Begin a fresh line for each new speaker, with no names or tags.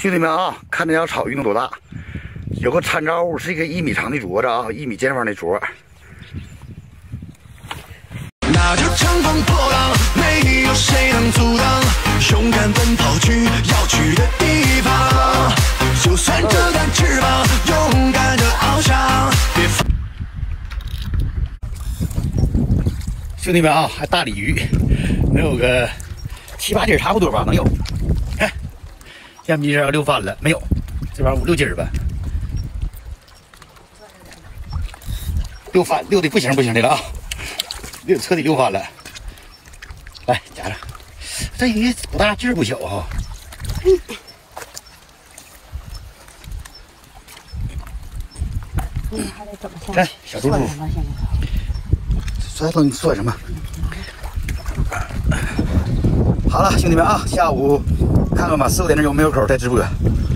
兄弟们啊，看这条草鱼能多大？有个参照物是一个1米长的镯子啊，1米见方的镯。
那就乘风破浪，没有谁能阻挡，勇敢奔跑去要去的地方。就算折断翅膀，勇敢的翱翔。别放。
兄弟们啊，还大鲤鱼，能有个7、8斤差不多吧，能有。看，橡皮筋要溜翻了没有？这玩意儿5、6斤吧。溜的不行的了啊！彻底溜翻了。来夹着，这鱼不大，劲儿不小啊。看小猪猪，算什么？好了，兄弟们啊，下午看看吧，4、5点钟有没有口再直播。